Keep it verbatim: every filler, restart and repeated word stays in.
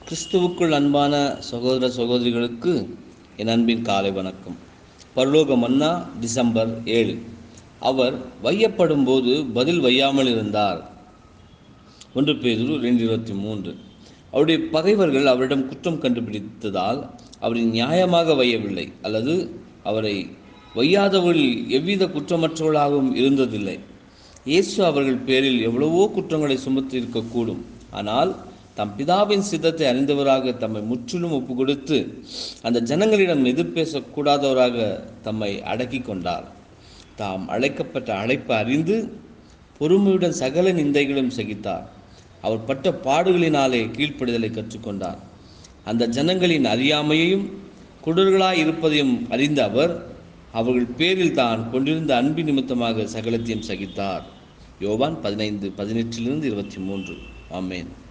கிறிஸ்துவுக்குள் அன்பான சகோதர சகோதரிகளுக்கு என் அன்பின் காலை வணக்கம். பரலோக மன்னா டிசம்பர் ஏழு. அவர் வையப்படும் போது பதில் வையாமல் இருந்தார். ஒன்று பேதுரு ரெண்டு இருபத்தி மூன்று. அவருடைய பகைவர்கள் அவரிடம் குற்றம் கண்டுபிடித்ததால் அவரை நியாயமாக வையவில்லை, அல்லது அவரை வையாதவர்கள் எவ்வித குற்றமற்றவர்களாகவும் இருந்ததில்லை. இயேசு அவர்கள் பேரில் எவ்வளவோ குற்றங்களை சுமத்தி இருக்கக்கூடும். ஆனால் தம் பிதாவின் சித்தத்தை அறிந்தவராக தம்மை முற்றிலும் ஒப்பு கொடுத்து அந்த ஜனங்களிடம் எதிர்பேசக்கூடாதவராக தம்மை அடக்கி கொண்டார். தாம் அழைக்கப்பட்ட அழைப்பு அறிந்து பொறுமையுடன் சகல நிந்தைகளும் சகித்தார். அவர் பட்ட பாடுகளினாலே கீழ்ப்படிதலை கற்றுக்கொண்டார். அந்த ஜனங்களின் அறியாமையையும் குடர்களாய் இருப்பதையும் அறிந்த அவர் அவர்கள் பேரில் தான் கொண்டிருந்த அன்பு நிமித்தமாக சகலத்தையும் சகித்தார். யோவான் பதினைந்து பதினெட்டிலிருந்து இருபத்தி மூன்று. ஆமேன்.